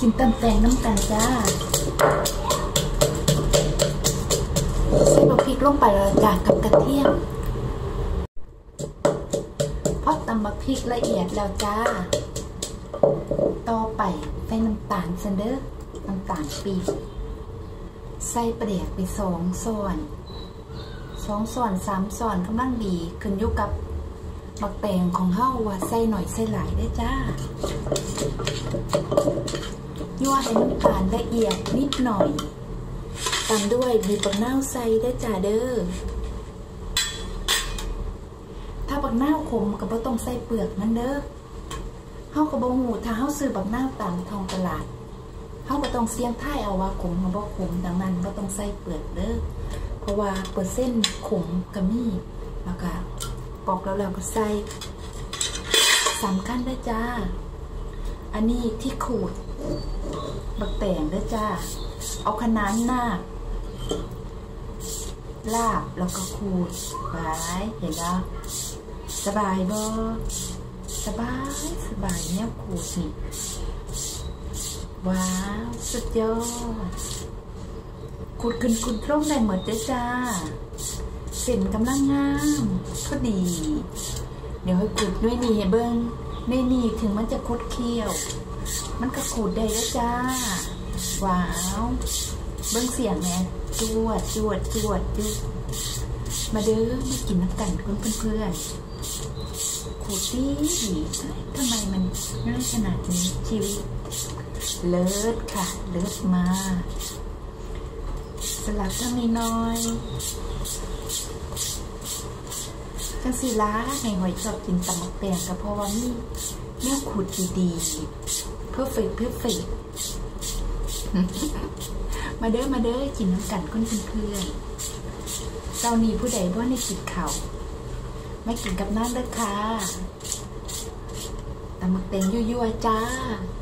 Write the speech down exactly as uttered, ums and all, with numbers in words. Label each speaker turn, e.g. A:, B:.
A: กินตำแตงน้ำกันจ้าใส่บะพริกลงไปแล้วจ้ากับกระเทียมพอตำบะพริกละเอียดแล้วจ้าต่อไปใส่น้ำตาลซันเดอร์น้ำตาลปี๊บใส่ปลาแดกไปสองส่วนสองส่วนสามส่วนกำลังดีขึ้นอยู่กับบักแตงของเฮาว่าใส่หน่อยใส่หลายได้จ้ายั่วให้น้ำตาลละเอียดนิดหน่อยตามด้วยบีบบักนาวใส่ได้จ้าเด้อถ้าบักนาวขมก็บ่ต้องใส่เปลือกมันเด้อเฮาก็บ่ฮู้ถ้าเฮาซื้อบักนาวตามท้องตลาดเฮาก็ต้องเสี่ยงทายเอาว่าขมหรือบ่ขมดังนั้นบ่ต้องใส่เปลือกเด้อเพราะว่าเปอร์เซ็นต์ขมก็มีแล้วก็ปอกแล้วเราก็ใส่สำคัญด้วยจ้าอันนี้ที่ขูดบักแตงด้วยจ้าเอาขนานหน้าลาบแล้วก็ขูดไว้เห็นแล้วสบายบ่สบายสบายเนี่ยขูดนี่ว้าวสุดยอดขูดขึ้นขูดลงได้หมดด้วยจ้าเส้นกำลังงามก็ดีเดี๋ยวให้ขูดด้วยนี่เบิ้งในนี่ถึงมันจะคดเคี้ยวมันก็ขูดได้แล้วจ้าว้าวเบิ้งเสียงไงจวดจวดจวดจวดมาเด้อมากินน้ำกันเพื่อนเพื่อนขูดดีทำไมมันง่ายขนาดนี้ชีวิตเลิศค่ะเลิศมาสลับถ้ามีน้อยจังสีล้าในหอยชอบกินตำบักแตงก็เพราะว่ามีแนวขูดดีๆเพอร์เฟกต์เพอร์เฟกต์มาเด้อมาเด้อกินน้ำกันคนเพื่อนๆเจ้านี่ผู้ใดบ่ในกินเขาไม่กินกับน้ำเด้อค่ะตำบักแตงยั่วๆจ้า